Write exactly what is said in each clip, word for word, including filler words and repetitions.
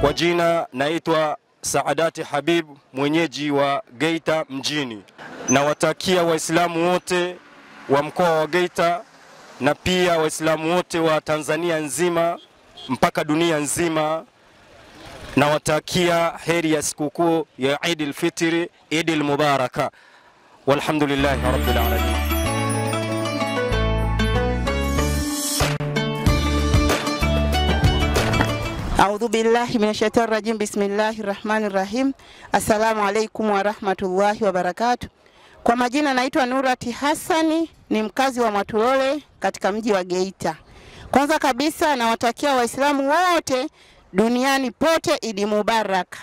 Kwa jina naitwa Saadati Habib, mwenyeji wa Geita mjini. Nawatakia Waislamu wote wa mkoa wa Geita na pia Waislamu wote wa Tanzania nzima mpaka dunia nzima, nawatakia heri ya sikukuu ya Eid al-Fitr, Eid al-Mubaraka. Walhamdulillahi rabbil alamin. A'udhu billahi minashaitani rajim. Bismillahir rahmanir rahim. Assalamu alaykum wa rahmatullahi wa barakatuh. Kwa majina naitwa Nurati Hassani, ni mkazi wa Mwatulole katika mji wa Geita. Kwanza kabisa nawatakia Waislamu wote duniani pote Eid Mubarak.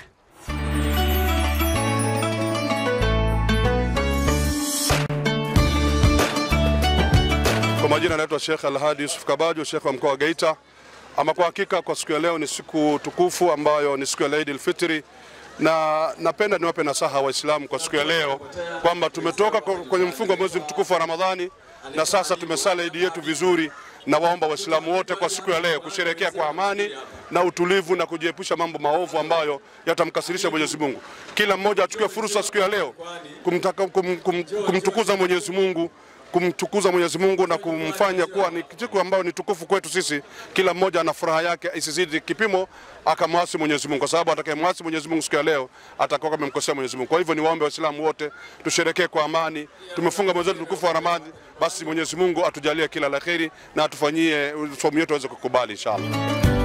Kwa majina naitwa Sheikh Al-Hadi Yusuf Kabajo, Sheikh wa mkoa wa Geita. Ama kwa hakika kwa siku ya leo ni siku tukufu ambayo ni siku ya Eid al-Fitr, na napenda niwape nasaha Waislamu kwa siku ya leo kwamba tumetoka kwenye mfungo wa mwezi mtukufu wa Ramadhani na sasa tumesali Eid yetu vizuri, na waomba Waislamu wote kwa siku ya leo kusherehekea kwa amani na utulivu na kujiepusha mambo maovu ambayo yatamkasirisha Mwenyezi Mungu. Kila mmoja achukue fursa siku ya leo kumtaka kum, kum, kumtukuza Mwenyezi Mungu, kumtukuza Mwenyezi Mungu na kumfanya kuwa ni siku ambayo ni tukufu kwetu sisi. Kila mmoja ana furaha yake isizidi kipimo akamwasi Mwenyezi Mungu, kwa sababu atakayemwasi Mwenyezi Mungu siku ya leo atakuwa amemkosea Mwenyezi Mungu. Kwa hivyo ni waombe Waislamu wote tusherehekee kwa amani. Tumefunga mwezi mtukufu wa Ramadhani, basi Mwenyezi Mungu atujalie kila la kheri na atufanyie somo yetu aweze kukubali inshallah.